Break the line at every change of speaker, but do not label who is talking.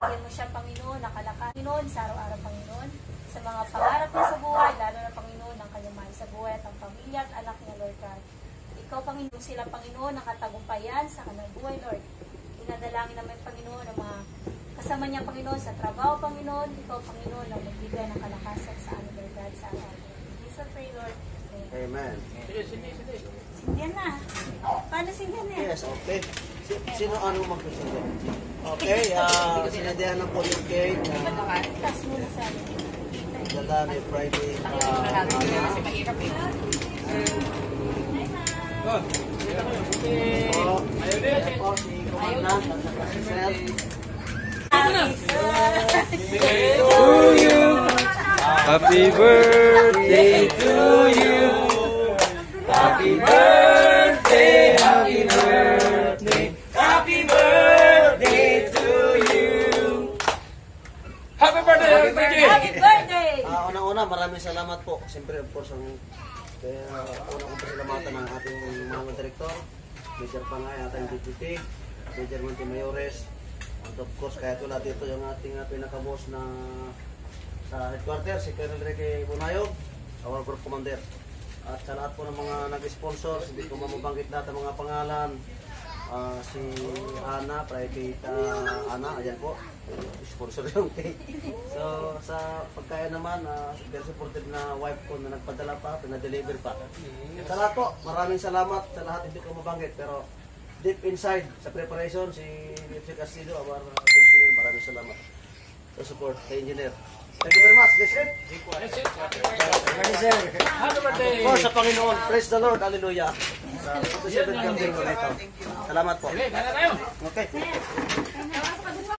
Bigyan mo siya, Panginoon, nakalakas, Panginoon, sa araw-araw, Panginoon, sa mga pangarap niya sa buhay, lalo na, Panginoon, ang kanyang mahal sa buhay at ang pamilya at anak niya, Lord God. At ikaw, Panginoon, sila, Panginoon, nakatagumpayan sa kanilang buhay, Lord. Inadalangin naman, Panginoon, ang mga kasama niya, Panginoon, sa trabaho, Panginoon. Ikaw, Panginoon, ang magbigay ng kalakasan sa amin, Lord God, sa araw. Please pray, Lord.
Amen.
Sindihan na. Paano sindihan na?
Yes, okay. Sino ano magkasindihan? Okay, sinadihan na po yung cake.
Tas muna sa amin.
Dala ni Friday.
Happy birthday to you. Happy birthday, happy birthday, happy birthday to you. Happy birthday, happy birthday.
Happy birthday!
Unang-una, maraming salamat po. Siyempre, of course, unang pasalamatan ng ating mga direktor, Major Pangay, ating DPP, Major Montemayores, at of course, kaya tulad dito yung ating pinaka-boss na sa headquarters, si Colonel Ricky Bunayog, our group commander. At sa lahat po ng mga nag-sponsor, hindi ko mabanggit lahat ng mga pangalan. Si Ana, private Ana, ayan po, sponsor yung cake. So, sa pagkaya naman, very supportive na wife ko na nagpadala pa, pinadeliver pa. Sa lahat po, maraming salamat sa lahat, hindi ko mabanggit, pero deep inside, sa preparation, si Lipsy Castillo, our engineer, maraming salamat sa support kay engineer. Thank you very much. That's it. Of course, sa Panginoon. Praise the Lord. Hallelujah. Salamat po. Okay.